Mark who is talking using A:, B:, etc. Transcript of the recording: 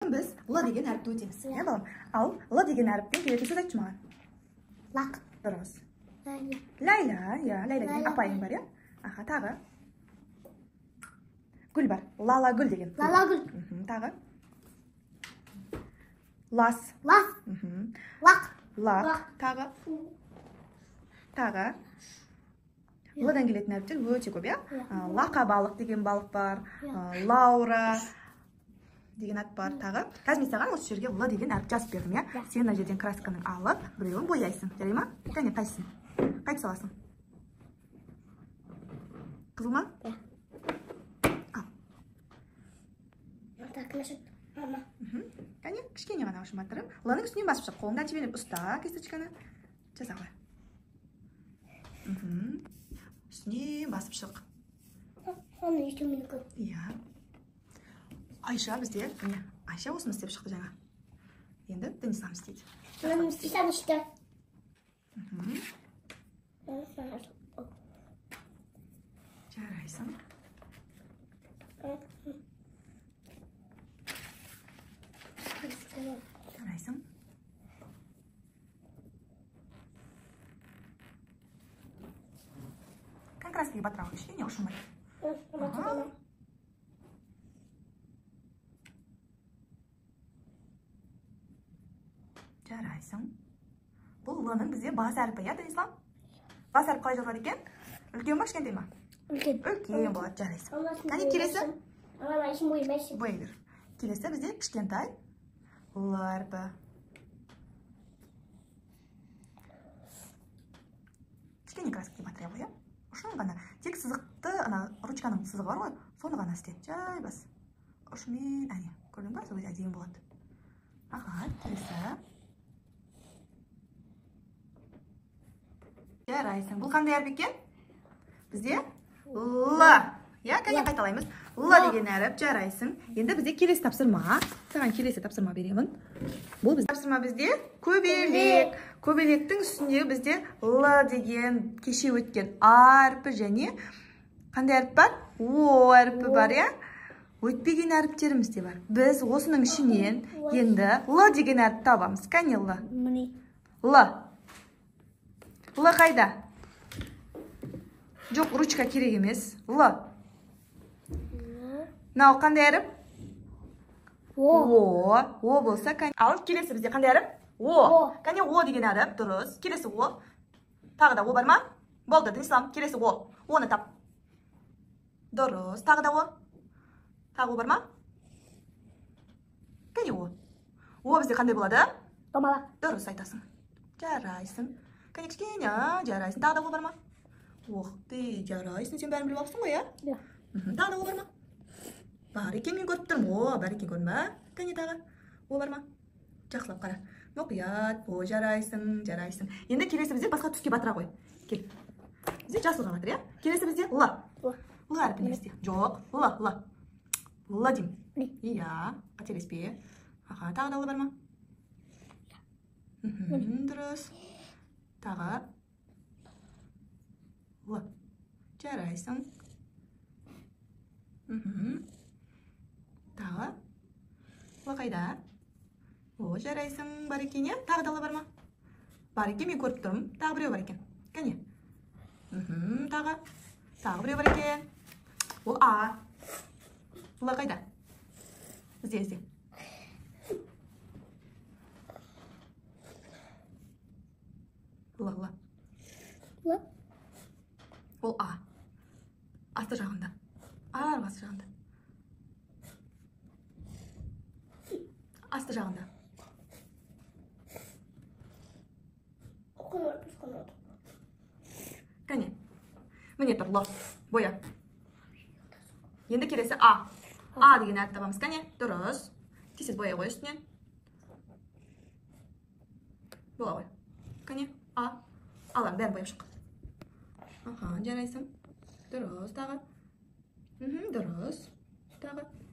A: бүгін біз л деген әріпті өтеміз. Иә, балам? Ал л деген әріптен келетін сөз айтшы маған.
B: Лақ.
A: Дұрыс. Лайла, иә, Лайла деген апайың бар, иә? Аха, тағы. Гүл бар. Лала гүл деген.
B: Лала гүл.
A: Тағы. Лас.
B: Лас. Лақ.
A: Лақ. Тағы. Лыдан келетін әріптер өте көп, иә? Лақа балық деген балық бар. Лаура деген ат бар. Тағы. Қазір мен саған осы жерге л деген әріп жазып бердім, иә? Сен мына жерден красканың алып, біреуін бояйсың. Жарай ма? Кәне, қайсың? Қайтып саласың? Қызыл ма? Ал. Кәне, кішкене ғана ұшыматтырып. Ланың үстінен басып шық. Қолыңдан тебеніп ұста кисточканы. Жаза ғой. Үстінен басып шық.
B: Оны ешім мені көп.
A: Иә. Айша бізде, міне, Айша осыны істеп шықты жаңа. Енді Денислам істейді.
B: Мен істесем ішті.
A: Жарайсың. Жарайсың. Контрастыға батырау кішкене ұшымай. Жарайсың. Бұл лының бізде бас әріпі, иә, Денислам? Бас әріп қалай жазылады екен? Үлкен ба, кішкентай ма?
B: Үлкен.
A: Үлкен болады, жарайсың. Кәне, келесі? Бояй бер. Келесі бізде кішкентай л әрпі. Кішкене краскаға батырай ғой, иә? Ұшын ғана. Тек сызықты, ручканың сызығы бар ғой, соны ғана істе. Жай бас. Ұшымен, әне, көрдің ба? Сол әдейін болады. Аға, келесі. Жарайсың. Бұл қандай әріп екен? Бізде л. Иә, кәне қайталаймыз. Л деген әріп, жарайсың. Енді бізде келесі тапсырма. Саған келесі тапсырма беремін. Бұл бізде тапсырма бізде көбелек. Көбелектің үстінде бізде л деген кеше өткен әріпі және қандай әріп бар? О әріпі бар, иә? Өтпеген әріптеріміз де бар. Біз осының ішінен енді л деген әріп табамыз. Кәне л. Л. Л қайда? Жоқ, ручка керек емес. Л. Нау қандай әріп? О. О болса, кәне. Ал, келесі бізде қандай әріп? О. Кәне о деген әріп, дұрыс. Келесі о. Тағы да о бар ма? Болды, Денислам, келесі о. Оны тап. Дұрыс. Тағы да о. Тағы о бар ма? Кәне о. О бізде қандай болады?
B: Домалақ.
A: Дұрыс айтасың. Жарайсың. Кәне кішкене, жарайсың. Тағы да о бар ма? Оқты, жарайсың. Сен бәрін біліп алыпсың ғой, иә? Тағы да о бар ма? Бар екен, мен көріп тұрмын. О, бар екен, көрдің ба? Кәне тағы. О бар ма? Жақсылап қара. Мұқият. О, жарайсың, жарайсың. Енді келесі бізде басқа түске батыра қой. Кел. Бізде жасылға батыр, иә? Келесі бізде л. Л әріпіне бізде. Жоқ, л. Л дейм. Иә, қателеспе. Аха, тағы да л бар ма? Дұрыс. Тағы. Л. Жарайсың. Тағы. Л қайда? О, жарайсың. Бар екен, е? Тағы да л бар ма? Бар екен, мен көріп тұрмын. Тағы біреу бар екен. Кәне? Тағы. Тағы біреу бар екен. Ол а. Л қайда? Ізде. Л. Ол а. Асты жағында. Арғасы жағында. Асты жағында. Кәне. Міне тұр, л. Боя. Енді келесі а. А деген әріп табамыз. Кәне, дұрыс. Тесет боя ғой үстінен. Бола ғой. Кәне, а. Алам, бәрін бояп шық. Аха, жарайсың. Дұрыс, тағы. Дұрыс. Тағы.